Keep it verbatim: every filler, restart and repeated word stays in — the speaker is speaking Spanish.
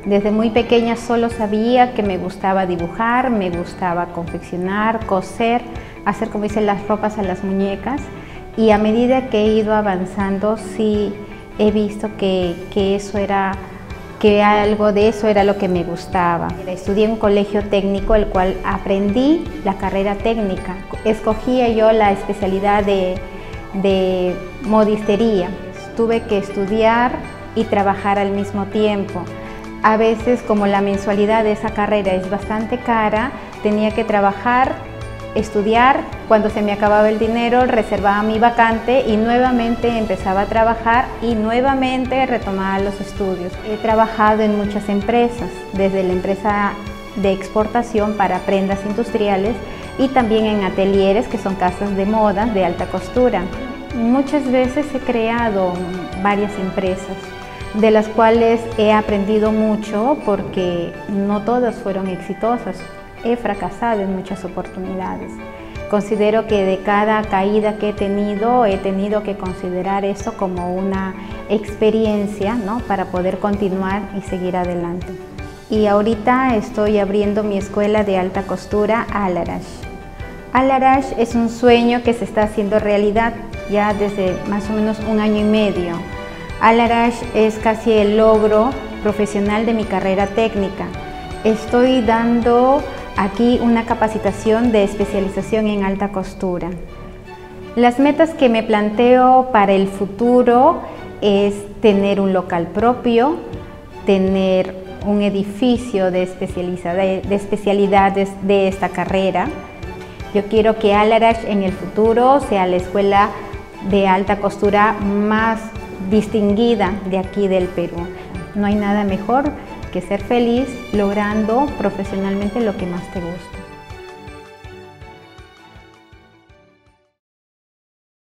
Desde muy pequeña solo sabía que me gustaba dibujar, me gustaba confeccionar, coser, hacer, como dicen, las ropas a las muñecas, y a medida que he ido avanzando sí he visto que, que eso era, que algo de eso era lo que me gustaba. Estudié en un colegio técnico, el cual aprendí la carrera técnica. Escogía yo la especialidad de, de modistería. Tuve que estudiar y trabajar al mismo tiempo. A veces, como la mensualidad de esa carrera es bastante cara, tenía que trabajar, estudiar. Cuando se me acababa el dinero, reservaba mi vacante y nuevamente empezaba a trabajar y nuevamente retomaba los estudios. He trabajado en muchas empresas, desde la empresa de exportación para prendas industriales y también en atelieres, que son casas de moda de alta costura. Muchas veces he creado varias empresas, de las cuales he aprendido mucho porque no todas fueron exitosas. He fracasado en muchas oportunidades. Considero que de cada caída que he tenido, he tenido que considerar esto como una experiencia, ¿no?, para poder continuar y seguir adelante. Y ahorita estoy abriendo mi escuela de alta costura, Al-Arash. Al-Arash es un sueño que se está haciendo realidad ya desde más o menos un año y medio. Al-Arash es casi el logro profesional de mi carrera técnica. Estoy dando aquí una capacitación de especialización en alta costura. Las metas que me planteo para el futuro es tener un local propio, tener un edificio de, de especialidades de esta carrera. Yo quiero que Al-Arash en el futuro sea la escuela de alta costura más distinguida de aquí del Perú. No hay nada mejor que ser feliz logrando profesionalmente lo que más te gusta.